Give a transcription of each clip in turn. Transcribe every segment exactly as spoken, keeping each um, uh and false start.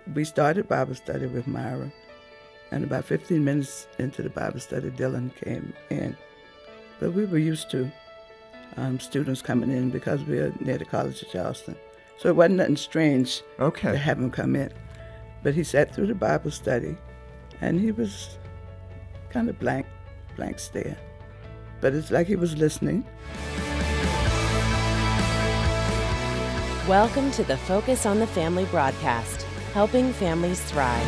we started Bible study with Myra, and about fifteen minutes into the Bible study, Dylan came in. But we were used to um, students coming in because we were near the College of Charleston. So it wasn't nothing strange okay. to have him come in. But he sat through the Bible study, and he was kind of blank, blank stare. But it's like he was listening. Welcome to the Focus on the Family broadcast, helping families thrive.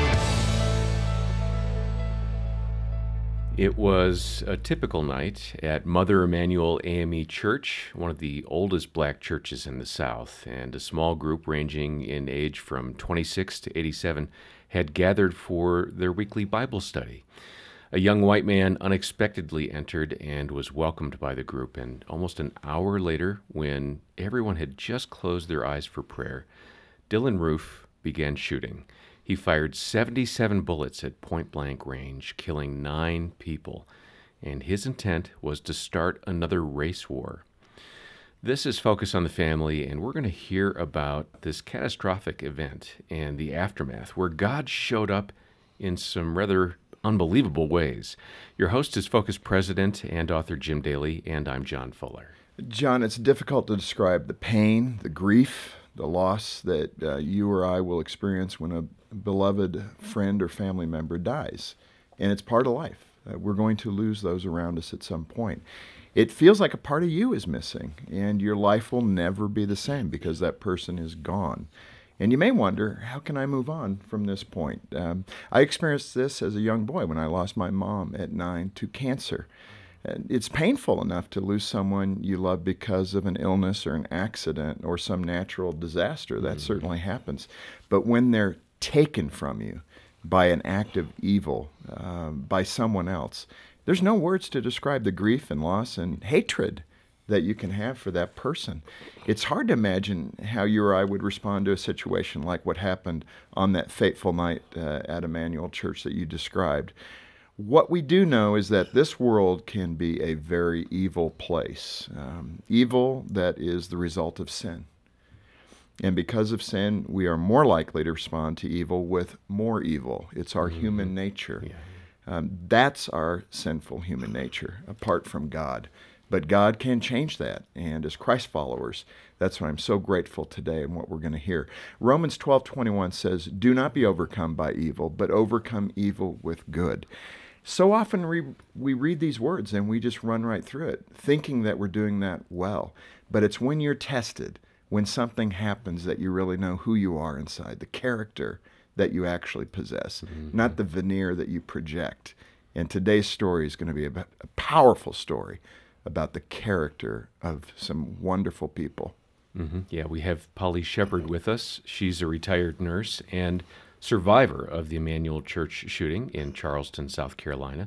It was a typical night at Mother Emanuel A M E Church, one of the oldest black churches in the South, and a small group ranging in age from twenty-six to eighty-seven had gathered for their weekly Bible study. A young white man unexpectedly entered and was welcomed by the group, and almost an hour later, when everyone had just closed their eyes for prayer, Dylan Roof began shooting. He fired seventy-seven bullets at point-blank range, killing nine people, and his intent was to start another race war. This is Focus on the Family, and we're going to hear about this catastrophic event and the aftermath, where God showed up in some rather unbelievable ways. Your host is Focus President and author Jim Daly, and I'm John Fuller. John, it's difficult to describe the pain, the grief, the loss that uh, you or I will experience when a beloved friend or family member dies. And it's part of life. Uh, we're going to lose those around us at some point. It feels like a part of you is missing, and your life will never be the same because that person is gone. And you may wonder, how can I move on from this point? Um, I experienced this as a young boy when I lost my mom at nine to cancer. And it's painful enough to lose someone you love because of an illness or an accident or some natural disaster. That mm-hmm. certainly happens. But when they're taken from you by an act of evil, uh, by someone else, there's no words to describe the grief and loss and hatred that you can have for that person. It's hard to imagine how you or I would respond to a situation like what happened on that fateful night uh, at Emanuel Church that you described. What we do know is that this world can be a very evil place, um, evil that is the result of sin. And because of sin, we are more likely to respond to evil with more evil. It's our mm-hmm. human nature. Yeah. Um, that's our sinful human nature, apart from God. But God can change that, and as Christ followers, that's why I'm so grateful today and what we're going to hear. Romans twelve twenty-one says, "Do not be overcome by evil, but overcome evil with good." So often we, we read these words and we just run right through it, thinking that we're doing that well. But it's when you're tested, when something happens, that you really know who you are inside, the character that you actually possess, mm-hmm. not the veneer that you project. And today's story is going to be a, a powerful story about the character of some wonderful people. Mm-hmm. Yeah, we have Polly Sheppard with us. She's a retired nurse and survivor of the Emanuel Church shooting in Charleston, South Carolina.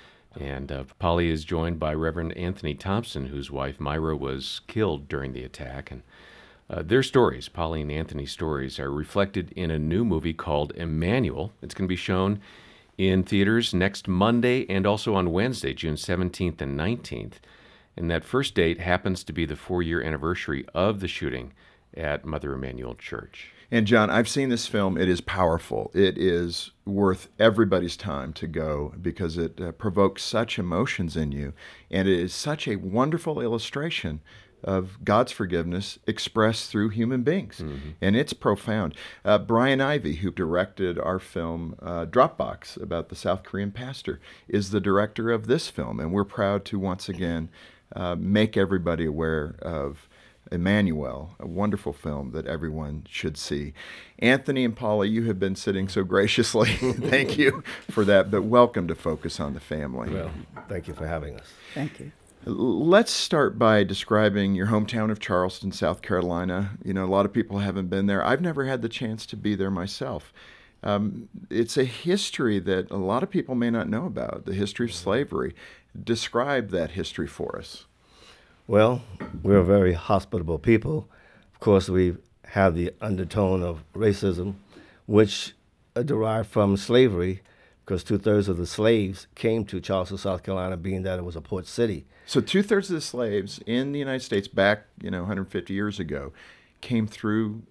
And uh, Polly is joined by Reverend Anthony Thompson, whose wife Myra was killed during the attack. And uh, their stories, Polly and Anthony's stories, are reflected in a new movie called Emanuel. It's going to be shown in theaters next Monday and also on Wednesday, June seventeenth and nineteenth. And that first date happens to be the four-year anniversary of the shooting at Mother Emanuel Church. And John, I've seen this film. It is powerful. It is worth everybody's time to go because it uh, provokes such emotions in you. And it is such a wonderful illustration of God's forgiveness expressed through human beings. Mm-hmm. And it's profound. Uh, Brian Ivey, who directed our film uh, Dropbox about the South Korean pastor, is the director of this film. And we're proud to once again uh, make everybody aware of Emanuel, a wonderful film that everyone should see. Anthony and Paula, you have been sitting so graciously. Thank you for that. But welcome to Focus on the Family. Well, thank you for having us. Thank you. Let's start by describing your hometown of Charleston, South Carolina. You know, a lot of people haven't been there. I've never had the chance to be there myself. Um, it's a history that a lot of people may not know about, the history of slavery. Describe that history for us. Well, we're a very hospitable people. Of course, we have the undertone of racism, which uh, derived from slavery, because two-thirds of the slaves came to Charleston, South Carolina, being that it was a port city. So two-thirds of the slaves in the United States back, you know, one hundred fifty years ago, came through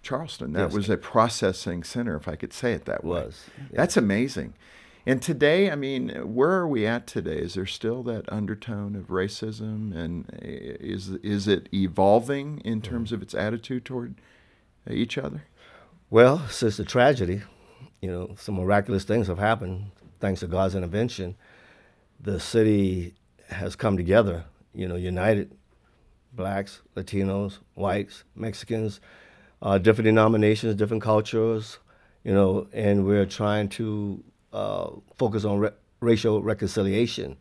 Charleston. That Yes. was a processing center, if I could say it that way. Was. Yeah. That's amazing. And today, I mean, where are we at today? Is there still that undertone of racism, and is is it evolving in terms of its attitude toward each other? Well, since the tragedy, you know, some miraculous things have happened thanks to God's intervention. The city has come together, you know, united, blacks, Latinos, whites, Mexicans, uh, different denominations, different cultures, you know, and we're trying to uh, focus on re- racial reconciliation.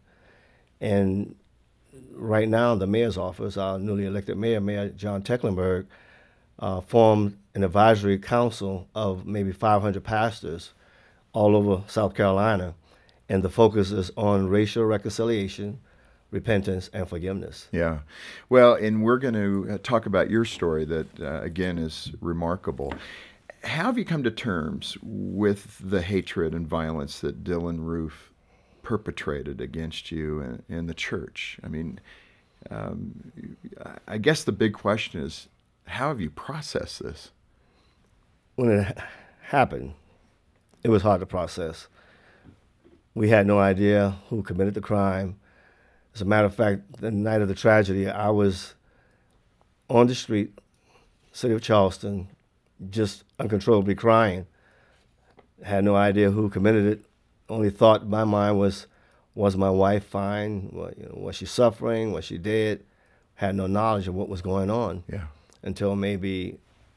And right now, the mayor's office, our newly elected mayor, Mayor John Tecklenburg, uh, formed an advisory council of maybe five hundred pastors all over South Carolina, and the focus is on racial reconciliation, repentance, and forgiveness. Yeah. Well, and we're going to talk about your story that, uh, again, is remarkable. How have you come to terms with the hatred and violence that Dylan Roof perpetrated against you and, and the church? I mean, um, I guess the big question is, how have you processed this? When it ha- happened, it was hard to process. We had no idea who committed the crime. As a matter of fact, the night of the tragedy, I was on the street, city of Charleston, just uncontrollably crying. Had no idea who committed it. Only thought in my mind was, was my wife fine? What, you know, was she suffering? Was she dead? Had no knowledge of what was going on. Yeah. Until maybe,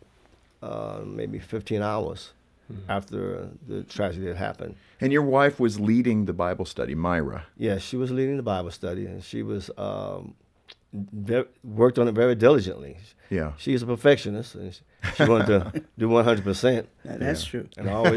uh, maybe fifteen hours mm-hmm. after the tragedy had happened. And your wife was leading the Bible study, Myra. Yes, she was leading the Bible study, and she was um, very, worked on it very diligently. Yeah. She's a perfectionist, and she, she wanted to do one hundred percent. That's yeah. true. And always.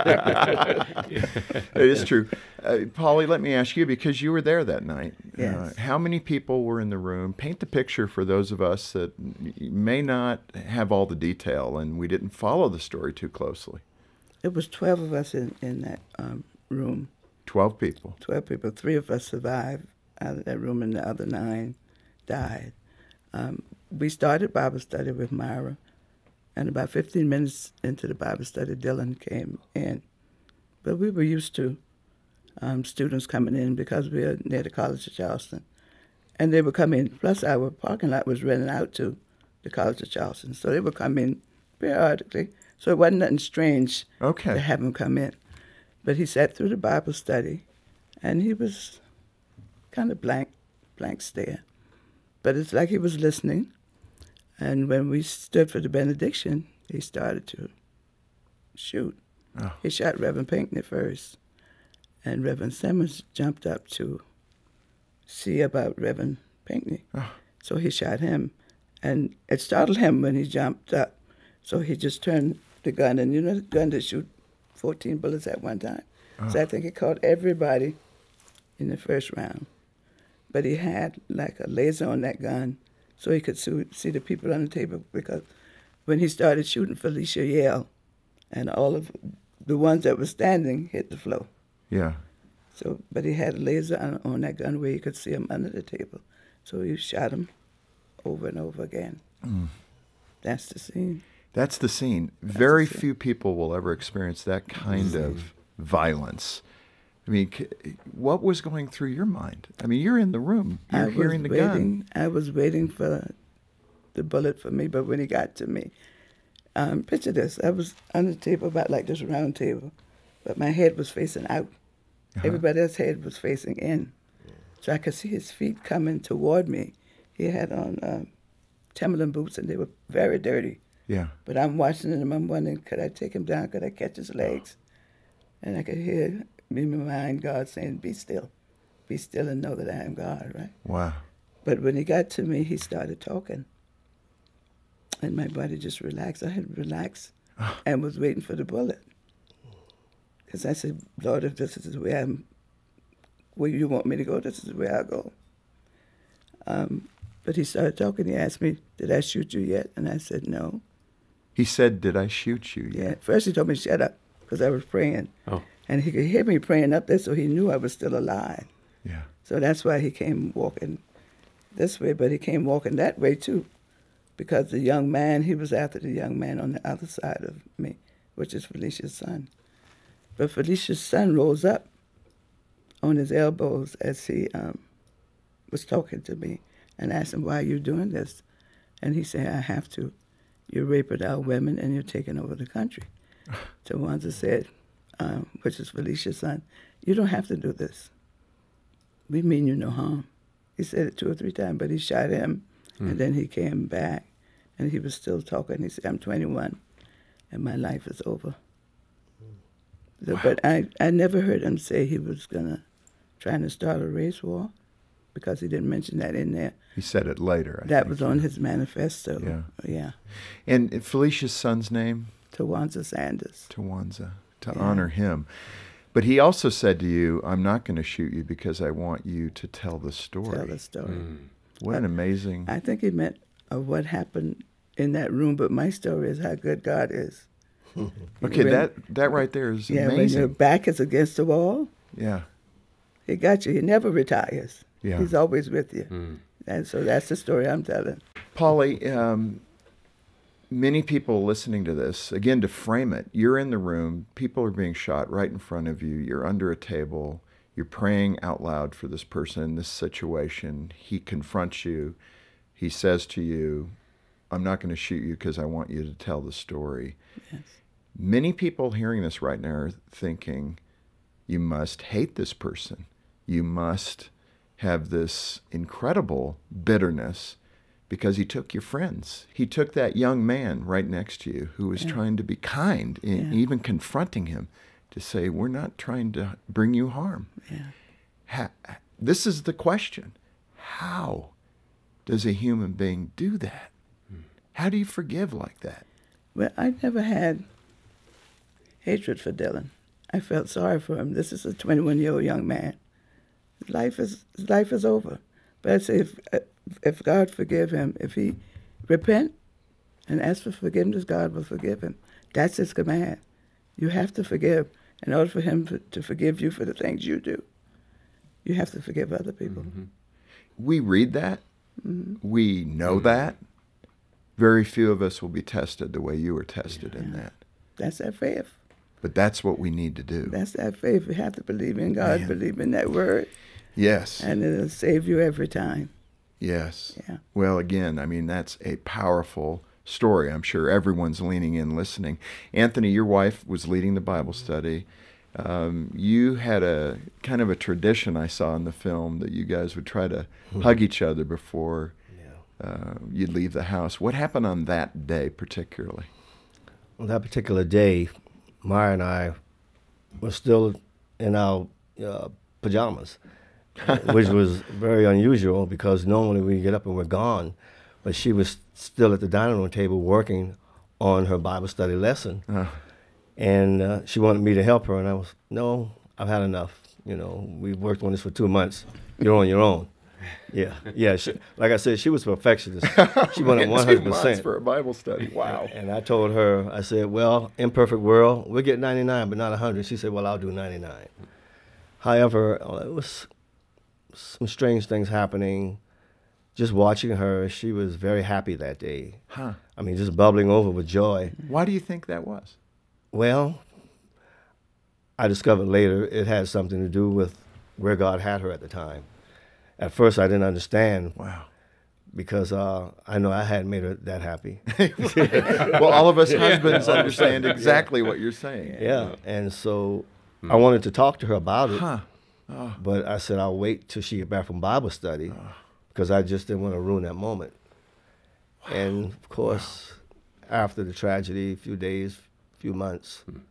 It is true. Uh, Polly, let me ask you, because you were there that night. Yes. Uh, how many people were in the room? Paint the picture for those of us that may not have all the detail and we didn't follow the story too closely. It was twelve of us in, in that um, room. Twelve people. twelve people. Three of us survived out of that room, and the other nine died. Um, we started Bible study with Myra, and about fifteen minutes into the Bible study, Dylan came in. But we were used to um, students coming in because we are near the College of Charleston. And they would come in, plus our parking lot was rented out to the College of Charleston. So they would come in periodically. So it wasn't nothing strange okay. to have him come in. But he sat through the Bible study, and he was kind of blank, blank stare. But it's like he was listening. And when we stood for the benediction, he started to shoot. Oh. He shot Reverend Pinckney first. And Reverend Simmons jumped up to see about Reverend Pinckney. Oh. So he shot him. And it startled him when he jumped up. So he just turned the gun, and you know the gun that shoot fourteen bullets at one time. Oh. So I think he caught everybody in the first round. But he had like a laser on that gun so he could see the people on the table, because when he started shooting, Felicia yelled, and all of the ones that were standing hit the floor. Yeah. So, but he had a laser on, on that gun where you could see him under the table. So he shot him over and over again. Mm. That's the scene. That's the scene. That's Very the scene. Few people will ever experience that kind of violence. I mean, what was going through your mind? I mean, you're in the room. You're I hearing the waiting, gun. I was waiting for the bullet for me, but when he got to me, um, picture this. I was on the table, about like this round table, but my head was facing out. Uh-huh. Everybody else's head was facing in. So I could see his feet coming toward me. He had on um, Timberland boots, and they were very dirty. Yeah. But I'm watching him, I'm wondering, could I take him down? Could I catch his legs? And I could hear in my mind God saying, be still. Be still and know that I am God, right? Wow. But when he got to me, he started talking. And my body just relaxed. I had relaxed and was waiting for the bullet. Because I said, Lord, if this is the way I'm, where you want me to go, this is the way I'll go. Um, but he started talking. He asked me, did I shoot you yet? And I said, no. He said, did I shoot you yet? Yeah. First he told me, shut up, because I was praying. Oh. And he could hear me praying up there, so he knew I was still alive. Yeah. So that's why he came walking this way, but he came walking that way, too. because the young man, he was after the young man on the other side of me, which is Felicia's son. But Felicia's son rose up on his elbows as he um, was talking to me and asked him, why are you doing this? And he said, I have to. You're raping our women and you're taking over the country. Tawanza said, um, which is Felicia's son, you don't have to do this. We mean you no harm. He said it two or three times, but he shot him, mm. and then he came back, and he was still talking. He said, I'm twenty-one, and my life is over. So, wow. But I, I never heard him say he was going to trying to start a race war, because he didn't mention that in there. He said it later. I that think. was on his manifesto. Yeah. Yeah. And Felicia's son's name? Tawanza Sanders. Tawanza, to yeah. honor him. But he also said to you, I'm not going to shoot you because I want you to tell the story. Tell the story. Mm. What an amazing... I think he meant of what happened in that room, but my story is how good God is. Okay, when, that that right there is yeah, amazing. When your back is against the wall, yeah, he got you. He never retires. Yeah. He's always with you. Mm. And so that's the story I'm telling. Polly, um, many people listening to this, again, to frame it, you're in the room, people are being shot right in front of you, you're under a table, you're praying out loud for this person in this situation. He confronts you. He says to you, I'm not going to shoot you because I want you to tell the story. Yes. Many people hearing this right now are thinking, you must hate this person. You must have this incredible bitterness because he took your friends. He took that young man right next to you who was yeah. trying to be kind, and yeah. even confronting him to say, we're not trying to bring you harm. Yeah. Ha- this is the question. How does a human being do that? How do you forgive like that? Well, I never had hatred for Dylan. I felt sorry for him. This is a twenty-one-year-old young man. Life is life is over. But I say, if if God forgive him, if he repent and ask for forgiveness, God will forgive him. That's his command. You have to forgive in order for him to, to forgive you for the things you do. You have to forgive other people. Mm-hmm. We read that. Mm-hmm. We know mm-hmm. that. Very few of us will be tested the way you were tested yeah. in that. That's that faith. But that's what we need to do. That's that faith. You have to believe in God, Man. believe in that word. Yes. And it'll save you every time. Yes. Yeah. Well, again, I mean, that's a powerful story. I'm sure everyone's leaning in, listening. Anthony, your wife was leading the Bible study. Um, you had a kind of a tradition I saw in the film that you guys would try to hug each other before yeah. uh, you'd leave the house. What happened on that day particularly? On that particular day, Myra and I were still in our uh, pajamas, which was very unusual because normally we get up and we're gone. But she was still at the dining room table working on her Bible study lesson. Uh. And uh, she wanted me to help her, and I was, no, I've had enough. You know, we worked on this for two months. You're on your own. Yeah, yeah. She, like I said, she was a perfectionist. She wanted one hundred percent. Two months for a Bible study. Wow. And I told her, I said, well, imperfect world, we'll get ninety-nine, but not one hundred. She said, well, I'll do ninety-nine. However, it was some strange things happening. Just watching her, she was very happy that day. Huh. I mean, just bubbling over with joy. Why do you think that was? Well, I discovered later it had something to do with where God had her at the time. At first, I didn't understand. Wow. Because uh, I know I hadn't made her that happy. Well, all of us husbands yeah. understand exactly yeah. what you're saying. Yeah, and so hmm. I wanted to talk to her about it. Huh. Oh. But I said I'll wait till she get back from Bible study oh. because I just didn't want to ruin that moment. Wow. And, of course, wow. after the tragedy, a few days, few months, hmm.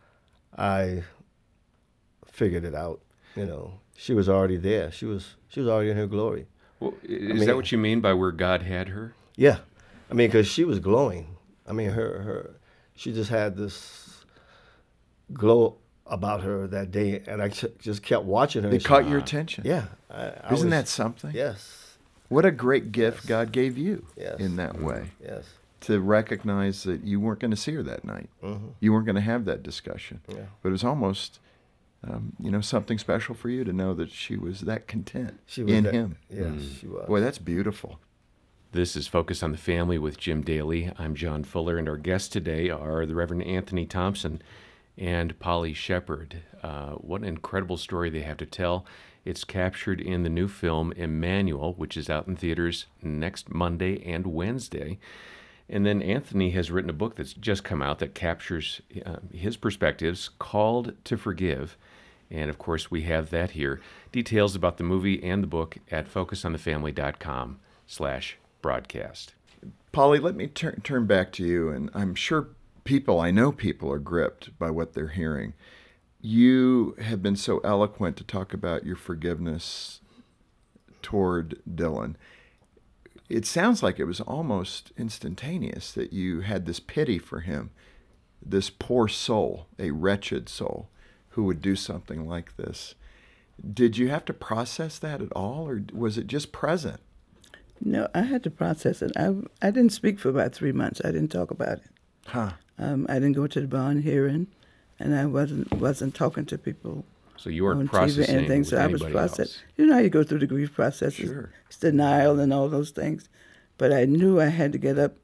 I figured it out. You know, she was already there. She was she was already in her glory. Well, is I mean, that what you mean by where God had her? Yeah, I mean, because she was glowing. I mean, her her she just had this glow about her that day, and I just kept watching her. They caught your attention. Yeah, I, I isn't was, that something? Yes. What a great gift yes. God gave you yes. in that way. Yes. To recognize that you weren't going to see her that night. Mm-hmm. You weren't going to have that discussion. Yeah. But it was almost, um, you know, something special for you to know that she was that content she was in that, him. Yes, mm. she was. Boy, that's beautiful. This is Focus on the Family with Jim Daly. I'm John Fuller, and our guests today are the Reverend Anthony Thompson and Polly Sheppard. Uh, what an incredible story they have to tell. It's captured in the new film Emanuel, which is out in theaters next Monday and Wednesday. And then Anthony has written a book that's just come out that captures uh, his perspectives, called to Forgive. And, of course, we have that here. Details about the movie and the book at focusonthefamily.com slash broadcast. Polly, let me tur- turn back to you, and I'm sure people, I know people are gripped by what they're hearing. You have been so eloquent to talk about your forgiveness toward Dylan. It sounds like it was almost instantaneous that you had this pity for him, this poor soul, a wretched soul, who would do something like this. Did you have to process that at all, or was it just present? No, I had to process it. I, I didn't speak for about three months. I didn't talk about it. Huh. Um, I didn't go to the bond hearing, and I wasn't wasn't talking to people. So you weren't on processing T V and things. with So I was anybody processing. else. You know how you go through the grief process. Sure. It's denial and all those things. But I knew I had to get up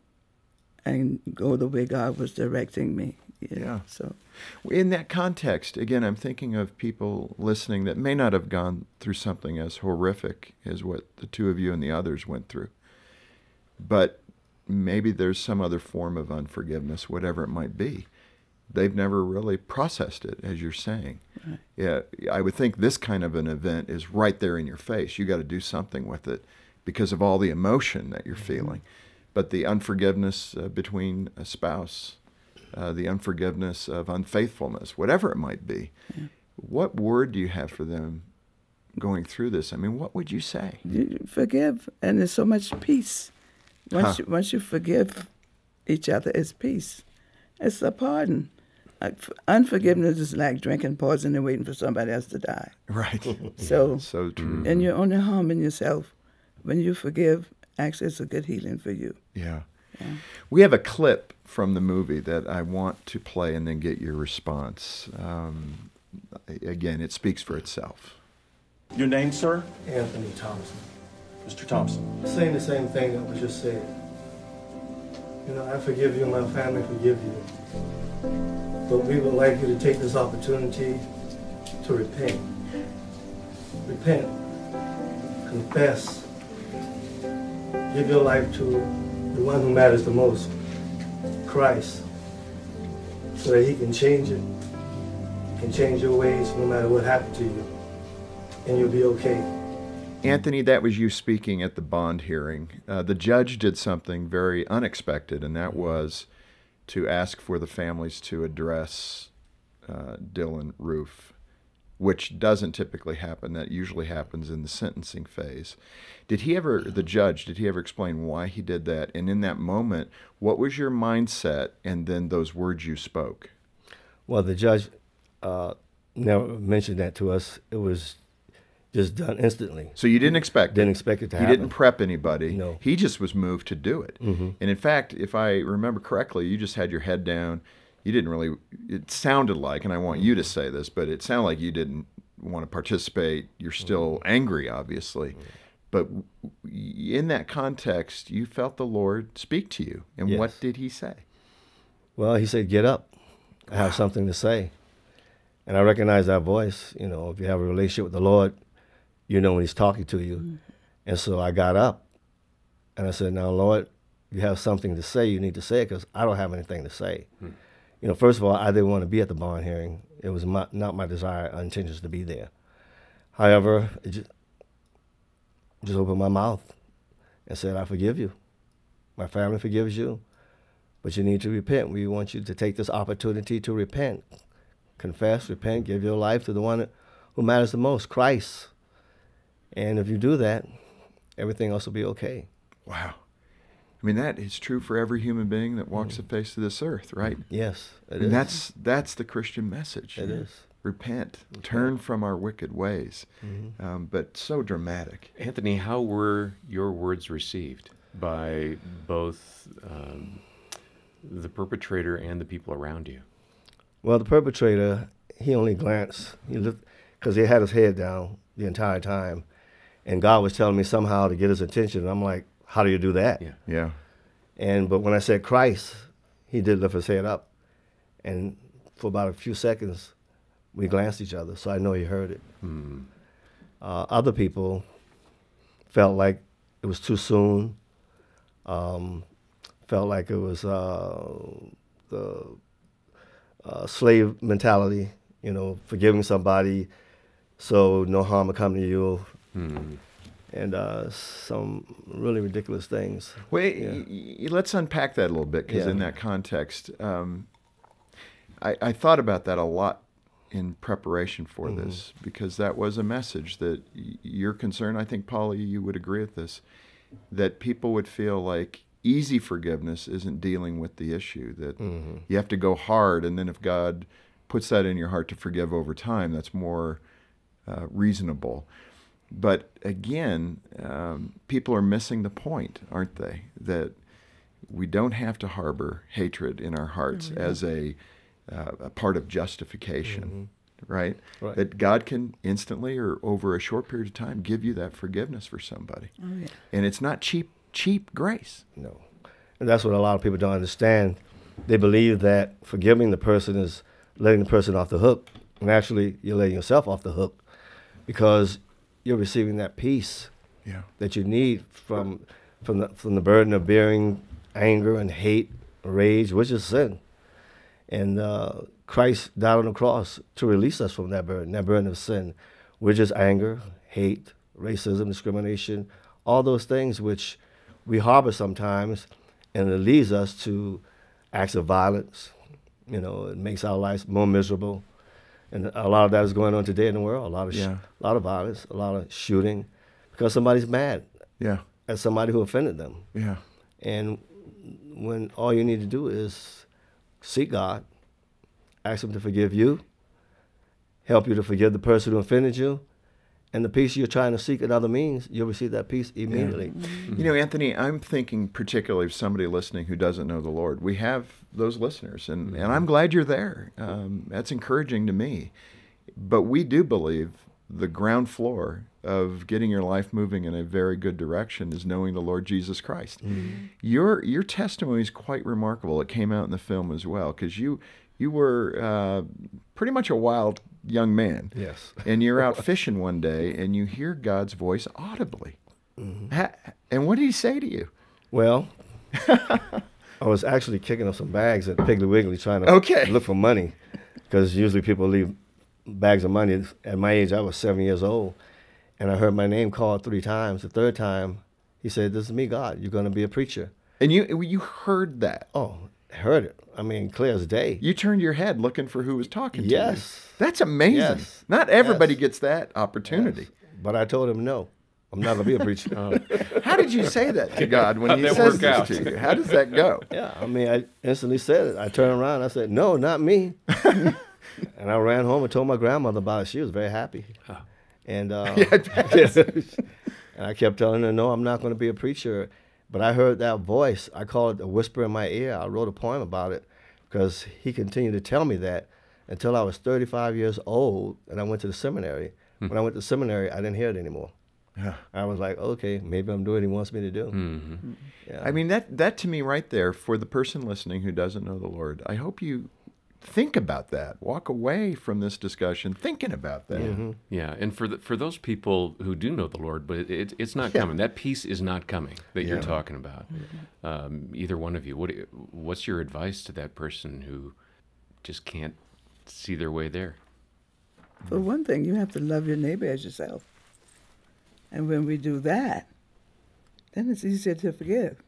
and go the way God was directing me. You know? Yeah. So In that context, again, I'm thinking of people listening that may not have gone through something as horrific as what the two of you and the others went through. But maybe there's some other form of unforgiveness, whatever it might be. They've never really processed it, as you're saying. Right. Yeah, I would think this kind of an event is right there in your face. You got to do something with it because of all the emotion that you're mm-hmm. feeling. But the unforgiveness uh, between a spouse, uh, the unforgiveness of unfaithfulness, whatever it might be, yeah. What word do you have for them going through this? I mean, what would you say? You forgive, and there's so much peace. Once, Huh. you, once you forgive each other, it's peace. It's a pardon. Uh, Unforgiveness is like drinking poison and waiting for somebody else to die. Right. So, so true. And you're only harming yourself. When you forgive, actually, it's a good healing for you. Yeah. Yeah. We have a clip from the movie that I want to play and then get your response. Um, again, it speaks for itself. Your name, sir? Anthony Thompson. Mister Thompson. Saying the same thing that was just said. You know, I forgive you and my family forgive you. But we would like you to take this opportunity to repent. Repent. Confess. Give your life to the one who matters the most, Christ, so that he can change it, can change your ways no matter what happened to you, and you'll be okay. Anthony, that was you speaking at the bond hearing. Uh, the judge did something very unexpected, and that was to ask for the families to address uh, Dylan Roof, which doesn't typically happen. That usually happens in the sentencing phase. Did he ever, the judge, did he ever explain why he did that? And in that moment, what was your mindset and then those words you spoke? Well, the judge uh, never mentioned that to us. It was just done instantly. So you didn't expect Didn't it? expect it to he happen. He didn't prep anybody. No. He just was moved to do it. Mm-hmm. And in fact, if I remember correctly, you just had your head down. You didn't really, it sounded like, and I want you to say this, but it sounded like you didn't want to participate. You're still mm-hmm. angry, obviously. Mm-hmm. But in that context, you felt the Lord speak to you. And Yes. what did he say? Well, he said, get up. I have something to say. And I recognize that voice. You know, if you have a relationship with the Lord, you know when he's talking to you. Mm-hmm. And so I got up and I said, now, Lord, you have something to say, you need to say it because I don't have anything to say. Mm-hmm. You know, first of all, I didn't want to be at the bond hearing. It was my, not my desire or intentions to be there. However, it just, just opened my mouth and said, I forgive you. My family forgives you, but you need to repent. We want you to take this opportunity to repent. Confess, repent, give your life to the one who matters the most, Christ. And if you do that, everything else will be okay. Wow. I mean, that is true for every human being that walks mm. the face of this earth, right? Yes, it and is. That's, that's the Christian message. It is. Repent, okay. Turn from our wicked ways. Mm-hmm. Um, but so dramatic. Anthony, how were your words received by both um, the perpetrator and the people around you? Well, the perpetrator, he only glanced, he looked, because he had his head down the entire time, and God was telling me somehow to get his attention, and I'm like, how do you do that? Yeah. Yeah. And but when I said Christ, he did lift his head up, and for about a few seconds, we glanced at each other. So I know he heard it. Mm. Uh, other people felt like it was too soon. Um, felt like it was uh, the uh, slave mentality, you know, forgiving somebody so no harm will come to you, Mm. and uh, some really ridiculous things. Wait, Yeah. y- y- let's unpack that a little bit, because Yeah. in that context, um, I, I thought about that a lot in preparation for Mhm. this, because that was a message that y- you're concerned. I think, Polly, you would agree with this, that people would feel like easy forgiveness isn't dealing with the issue, that Mhm. you have to go hard, and then if God puts that in your heart to forgive over time, that's more uh, reasonable. But again, um, people are missing the point, aren't they? That we don't have to harbor hatred in our hearts Mhm. as a, uh, a part of justification, right? Right. That God can instantly or over a short period of time give you that forgiveness for somebody. Oh, yeah. And it's not cheap, cheap grace. No. And that's what a lot of people don't understand. They believe that forgiving the person is letting the person off the hook. And actually, you're letting yourself off the hook, because you're receiving that peace Yeah. that you need from from the, from the burden of bearing anger and hate, rage, which is sin. And uh, Christ died on the cross to release us from that burden, that burden of sin, which is anger, hate, racism, discrimination, all those things which we harbor sometimes, and it leads us to acts of violence. You know, it makes our lives more miserable. And a lot of that is going on today in the world. A lot of sh- Yeah. a lot of violence, a lot of shooting, because somebody's mad Yeah. at somebody who offended them. Yeah. And when all you need to do is seek God, ask him to forgive you, help you to forgive the person who offended you, and the peace you're trying to seek in other means, you'll receive that peace immediately. You know, Anthony, I'm thinking particularly of somebody listening who doesn't know the Lord. We have those listeners, and, and I'm glad you're there. Um, that's encouraging to me. But we do believe the ground floor of getting your life moving in a very good direction is knowing the Lord Jesus Christ. Your your testimony is quite remarkable. It came out in the film as well, because you you were uh, pretty much a wild young man. Yes. And you're out fishing one day, and you hear God's voice audibly. Mm-hmm. Ha- and what did he say to you? Well, I was actually kicking up some bags at Piggly Wiggly trying to Okay. look for money, because usually people leave bags of money. At my age, I was seven years old, and I heard my name called three times. The third time, he said, "This is me, God. You're going to be a preacher." And you you heard that. Oh, I heard it. I mean, clear as day. You turned your head looking for who was talking to you. Yes. That's amazing. Yes. Not everybody Yes. gets that opportunity. Yes. But I told him, no, I'm not going to be a preacher. How did you say that to God when How'd he that says work this out? to you? How does that go? Yeah, I mean, I instantly said it. I turned around. I said, no, not me. And I ran home and told my grandmother about it. She was very happy. And, uh, and I kept telling her, no, I'm not going to be a preacher. But I heard that voice. I call it a whisper in my ear. I wrote a poem about it, because he continued to tell me that until I was thirty-five years old, and I went to the seminary. Hmm. When I went to seminary, I didn't hear it anymore. Yeah. I was like, okay, maybe I'm doing what he wants me to do. Mm-hmm. Yeah. I mean, that, that to me right there, for the person listening who doesn't know the Lord, I hope you think about that. Walk away from this discussion thinking about that. Mm-hmm. Yeah, and for the, for those people who do know the Lord, but it, it, it's not Yeah. coming. That peace is not coming that you're Yeah. talking about. Um, either one of you. What what's your advice to that person who just can't see their way there? For one thing, you have to love your neighbor as yourself. And when we do that, then it's easier to forgive.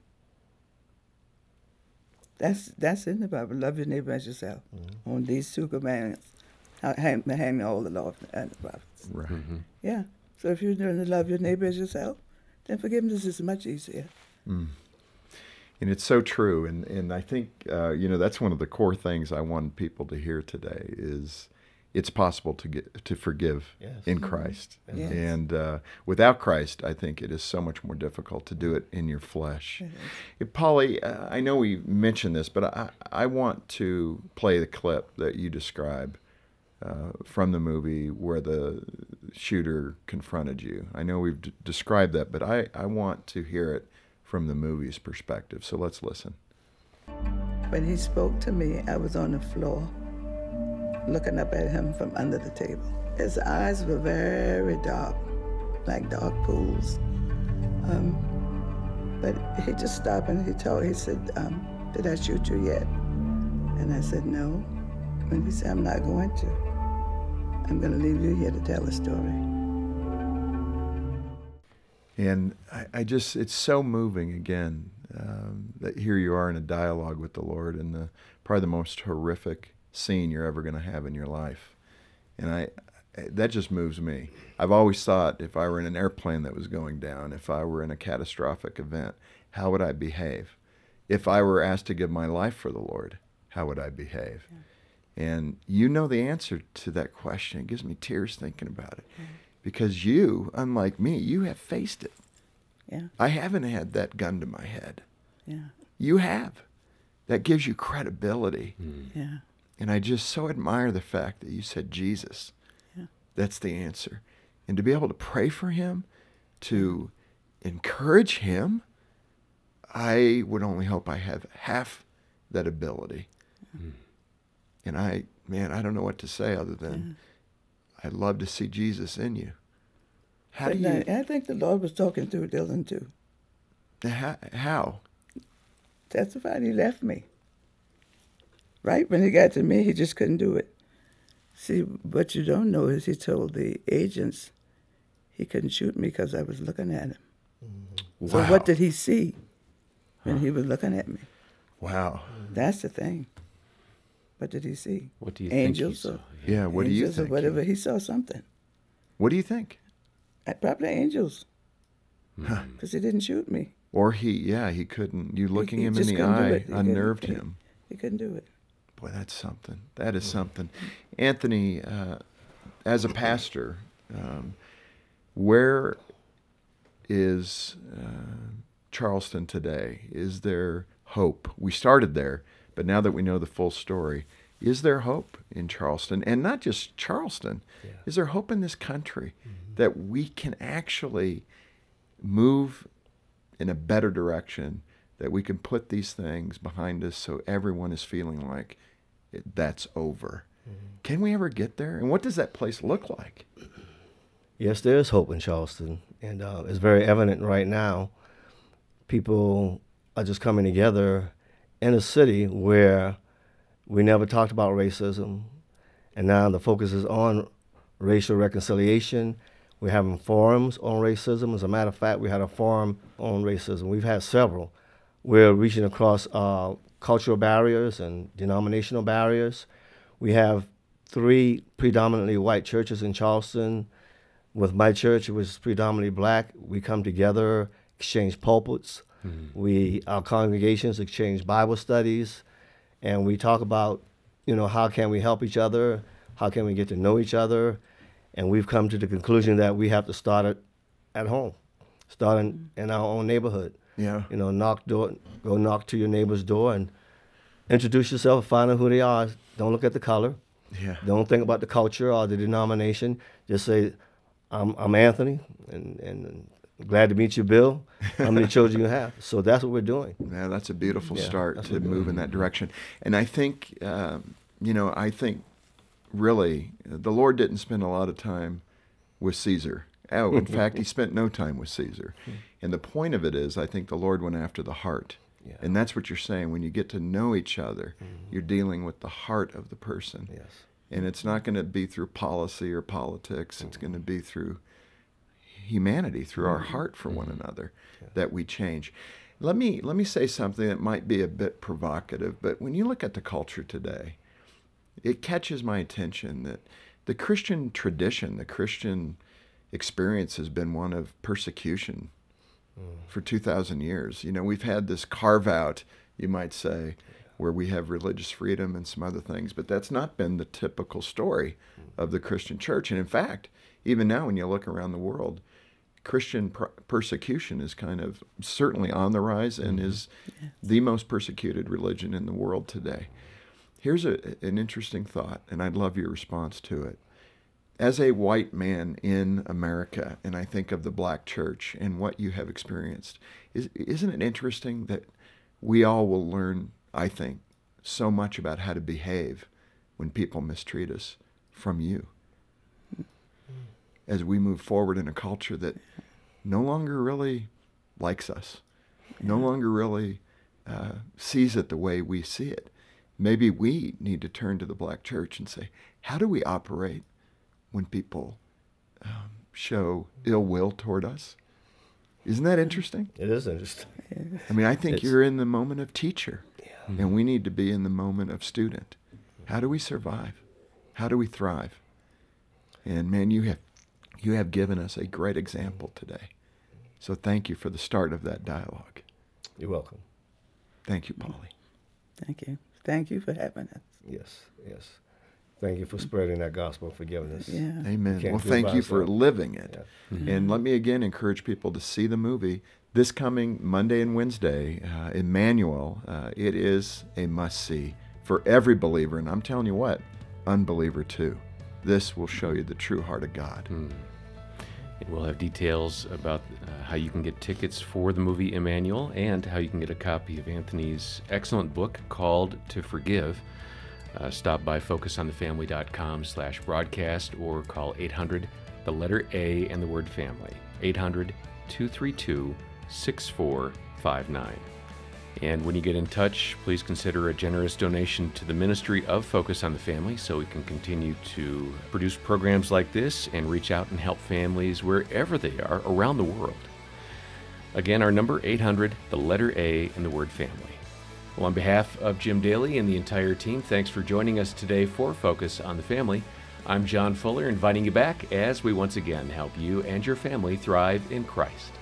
That's that's in the Bible. Love your neighbor as yourself. Mm-hmm. On these two commandments, hang, hang all the law and the prophets. Right. Mm-hmm. Yeah. So if you're going to love your neighbor as yourself, then forgiveness is much easier. Mm. And it's so true. And, and I think, uh, you know, that's one of the core things I want people to hear today is it's possible to get to forgive Yes. in Christ. Yes. And uh, without Christ, I think it is so much more difficult to do it in your flesh. Uh, Polly, uh, I know we mentioned this, but I, I want to play the clip that you describe uh, from the movie where the shooter confronted you. I know we've d- described that, but I, I want to hear it from the movie's perspective. So let's listen. When he spoke to me, I was on the floor, looking up at him from under the table. His eyes were very dark, like dark pools. Um, but he just stopped and he told, he said, um, did I shoot you yet? And I said, no. And he said, I'm not going to. I'm going to leave you here to tell the story. And I, I just, it's so moving again, um, that here you are in a dialogue with the Lord in the probably the most horrific scene you're ever going to have in your life. And I, that just moves me. I've always thought if I were in an airplane that was going down, if I were in a catastrophic event, how would I behave? If I were asked to give my life for the Lord, how would I behave? Yeah. And you know the answer to that question. It gives me tears thinking about it. Yeah. Because you, unlike me, you have faced it. Yeah. I haven't had that gun to my head. Yeah. You have. That gives you credibility. Mm. Yeah. And I just so admire the fact that you said Jesus. Yeah. That's the answer. And to be able to pray for him, to encourage him, I would only hope I have half that ability. Mm. And I, man, I don't know what to say other than yeah. I'd love to see Jesus in you. How but do you? I, I think the Lord was talking through Dylan too. How? how? Testified he left me. Right when he got to me, he just couldn't do it. See, what you don't know is he told the agents he couldn't shoot me because I was looking at him. Wow. So what did he see when huh. he was looking at me? Wow. That's the thing. What did he see? What do you angels think he or, saw? Yeah, what do you angels think? Or whatever. He saw something. What do you think? I, probably angels. Huh. Because he didn't shoot me. Or he, yeah, he couldn't. You looking he, he him in the eye unnerved he, him. He couldn't do it. Boy, that's something. That is something. Anthony, uh, as a pastor, um, where is uh, Charleston today? Is there hope? We started there, but now that we know the full story, is there hope in Charleston? And not just Charleston. Yeah. Is there hope in this country mm-hmm. that we can actually move in a better direction, that we can put these things behind us so everyone is feeling like it, that's over? Mm-hmm. Can we ever get there? And what does that place look like? Yes, there is hope in Charleston, and uh, it's very evident right now. People are just coming together in a city where we never talked about racism, and now the focus is on racial reconciliation. We're having forums on racism. As a matter of fact, we had a forum on racism. We've had several. We're reaching across uh, cultural barriers and denominational barriers. We have three predominantly white churches in Charleston. With my church, it was predominantly black. We come together, exchange pulpits. Mm-hmm. We, our congregations exchange Bible studies, and we talk about, you know, how can we help each other? How can we get to know each other? And we've come to the conclusion that we have to start it at home, start in, in our own neighborhood. Yeah. You know, knock door, go knock to your neighbor's door and introduce yourself, find out who they are. Don't look at the color. Yeah. Don't think about the culture or the denomination. Just say, I'm, I'm Anthony, and, and glad to meet you, Bill. How many children you have? So that's what we're doing. Yeah, that's a beautiful yeah, start to move in that direction. And I think, uh, you know, I think really the Lord didn't spend a lot of time with Caesar. Oh, in fact, he spent no time with Caesar. And the point of it is, I think the Lord went after the heart. Yeah. And that's what you're saying. When you get to know each other, mm-hmm. you're dealing with the heart of the person. Yes. And it's not going to be through policy or politics. Mm-hmm. It's going to be through humanity, through mm-hmm. our heart for mm-hmm. one another, yeah. that we change. Let me let me say something that might be a bit provocative, but when you look at the culture today, it catches my attention that the Christian tradition, the Christian experience has been one of persecution mm. for two thousand years. You know, we've had this carve out, you might say, where we have religious freedom and some other things, but that's not been the typical story of the Christian church. And in fact, even now when you look around the world, Christian per- persecution is kind of certainly on the rise and is yes. the most persecuted religion in the world today. Here's a, an interesting thought, and I'd love your response to it. as a white man in America, and I think of the black church and what you have experienced, is, isn't it interesting that we all will learn, I think, so much about how to behave when people mistreat us from you as we move forward in a culture that no longer really likes us, no longer really uh, sees it the way we see it. Maybe we need to turn to the black church and say, how do we operate when people um, show ill will toward us? Isn't that interesting? It is interesting. I mean, I think It's, you're in the moment of teacher, yeah. and we need to be in the moment of student. How do we survive? How do we thrive? And man, you have you have given us a great example today. So thank you for the start of that dialogue. You're welcome. Thank you, Polly. Thank you. Thank you for having us. Yes, yes. Thank you for spreading that gospel of forgiveness. Yeah. Amen. can't Well, do it thank by you for ourselves. living it. Yeah. Mm-hmm. And let me again encourage people to see the movie this coming Monday and Wednesday, uh, Emanuel. Uh, it is a must-see for every believer. And I'm telling you what, unbeliever too. This will show you the true heart of God. Mm. And we'll have details about uh, how you can get tickets for the movie Emanuel and how you can get a copy of Anthony's excellent book called To Forgive. Uh, stop by focusonthefamily.com slash broadcast or call eight hundred, the letter A and the word family, eight hundred, two three two, six four five nine. And when you get in touch, please consider a generous donation to the ministry of Focus on the Family so we can continue to produce programs like this and reach out and help families wherever they are around the world. Again, our number, eight hundred, the letter A and the word family. Well, on behalf of Jim Daly and the entire team, thanks for joining us today for Focus on the Family. I'm John Fuller, inviting you back as we once again help you and your family thrive in Christ.